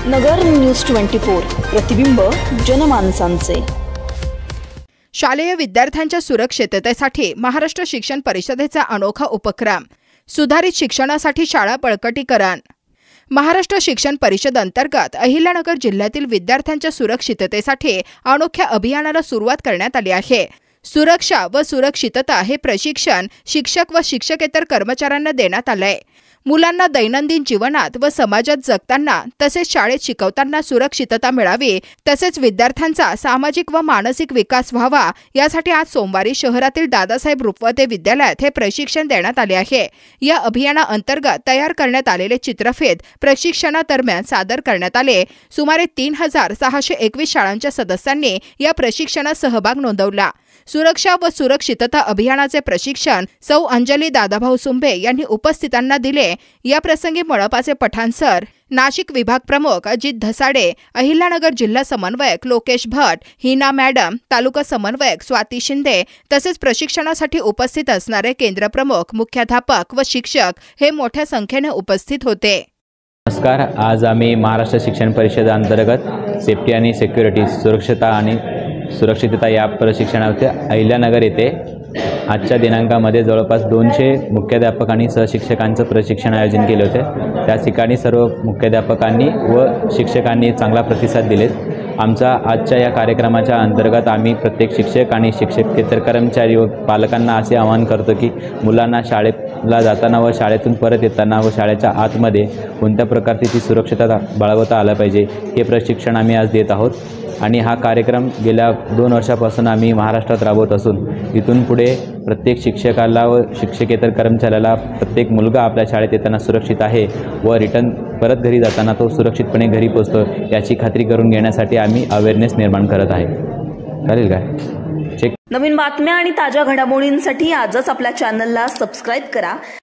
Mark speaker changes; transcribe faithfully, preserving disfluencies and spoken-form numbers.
Speaker 1: नगर news twenty four, प्रतिबिंब जनमानसांचे।
Speaker 2: शालेय विद्यार्थ्यांच्या सुरक्षिततेसाठी महाराष्ट्र शिक्षण परिषदेचा अनोखा उपक्रम, सुधारित शिक्षणासाठी शाळा बळकटीकरण। महाराष्ट्र शिक्षण परिषद अंतर्गत अहिल्यानगर जिल्ह्यातील विद्यार्थ्यांच्या सुरक्षिततेसाठी अनोख्या अभियानाला सुरुवात करण्यात आली आहे। सुरक्षा व सुरक्षितता हे प्रशिक्षण शिक्षक व शिक्षकेतर कर्मचाऱ्यांना देण्यात आले। मुलांना दैनंदिन जीवनात व समाजात जगताना तसेच शाळेत शिकवताना सुरक्षितता मिळावी, तसेच विद्यार्थ्यांचा सामाजिक व मानसिक विकास व्हावा यासाठी आज सोमवारी शहरातील दादासाहेब रुपवते विद्यालयात हे प्रशिक्षण देण्यात आले आहे। या अभियानाअंतर्गत तयार करण्यात आलेले चित्रफित प्रशिक्षणादरम्यान सादर करण्यात आले। सुमारे तीन हजार सहाशे एकवीस शाळांच्या सदस्यांनी या प्रशिक्षणात सहभाग नोंदवला। सुरक्षा व सुरक्षितता अभियानाचे प्रशिक्षण सौ अंजली दादाभाऊ सुंबे यांनी उपस्थितांना दिले। या प्रसंगी मळपाचे पठाण सर, नाशिक विभाग प्रमुख अजित धसाडे, अहिल्यानगर जिल्हा समन्वयक लोकेश भट, हिना मॅडम, तालुका समन्वयक स्वाती शिंदे तसेच प्रशिक्षणासाठी उपस्थित असणारे केंद्र प्रमुख, मुख्याध्यापक व शिक्षक हे मोठ्या संख्येने उपस्थित होते।
Speaker 3: नमस्कार। आज आम्ही महाराष्ट्र शिक्षण परिषद अंतर्गत सेफ्टी आणि सिक्युरिटी सुरक्षता आणि सुरक्षितता या प्रशिक्षणाचे अहिल्यानगर येथे आजच्या दिनांकामध्ये जवळपास दोनशे मुख्याध्यापक आणि सहशिक्षकांचं प्रशिक्षण आयोजन केले होते। त्या ठिकाणी सर्व मुख्याध्यापकांनी व शिक्षकांनी चांगला प्रतिसाद दिले। आमचा आजच्या या कार्यक्रमाच्या अंतर्गत आम्ही प्रत्येक शिक्षक आणि शिक्षकेतर कर्मचारी व पालकांना असे आवाहन करतो की मुलांना शाळेला जाताना व शाळेतून परत येताना व शाळेच्या आतमध्ये कोणत्या प्रकारची ती सुरक्षितता बाळगता आला पाहिजे हे प्रशिक्षण आम्ही आज देत आहोत। आणि हा कार्यक्रम गेल्या दोन वर्षापासून आम्ही महाराष्ट्रात राबवत असून इथून पुढे प्रत्येक शिक्षकाला व शिक्षकेतर कर्मचाऱ्याला प्रत्येक मुलगा आपल्या शाळेत येताना सुरक्षित आहे व रिटर्न परत घरी जाताना तो सुरक्षितपणे घरी पोहोचतो याची खात्री करून घेण्यासाठी आम्ही अवेअरनेस निर्माण करत आहे। चालेल काय?
Speaker 1: नवीन बातम्या आणि ताज्या घडामोडींसाठी आजच आपल्या चॅनलला सबस्क्राइब करा